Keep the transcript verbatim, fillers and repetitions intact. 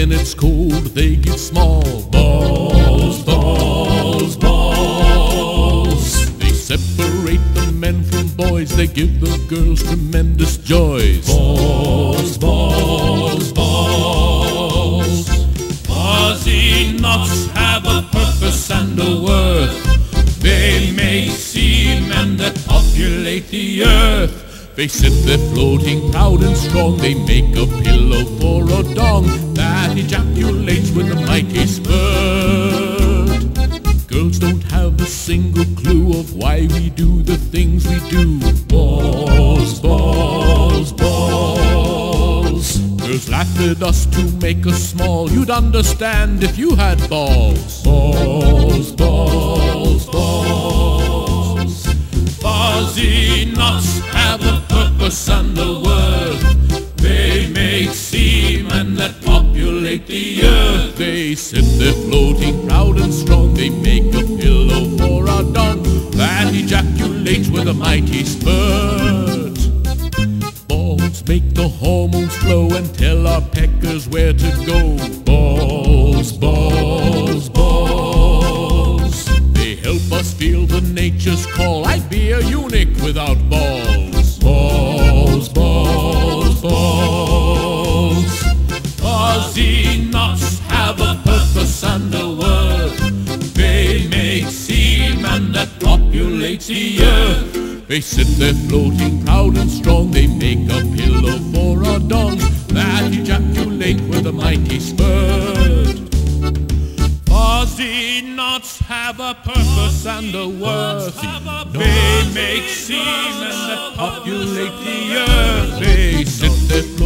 when it's cold they get small. Balls, balls, balls. They separate the men from boys, they give the girls tremendous joys. Balls, balls, balls. Fuzzy nuts have a purpose and a worth. They make seamen that populate the earth. They sit there floating proud and strong. They make a pillow for a dong that ejaculates with a mighty spurt. Girls don't have a single clue of why we do the things we do. Balls, balls, balls. Girls laugh at us to make us small. You'd understand if you had balls. Balls, balls, balls. Fuzzy nuts have a purpose and a worth. They make seamen that populate the earth. They sit there floating proud and strong. They make a pillow for our dung that ejaculates with a mighty spurt. Balls make the hormones flow and tell our peckers where to go. Balls, balls, balls. They help us feel the nature's call. I'd be a eunuch without balls. Balls, balls, balls. Fuzzy nuts have a purpose and a worth. They make seamen that populate the earth. They sit there floating proud and strong. They make a pillow for our dongs that ejaculate with a mighty spurt. Fuzzy nuts have a purpose and a worth. They make seamen that populate the earth. They sit there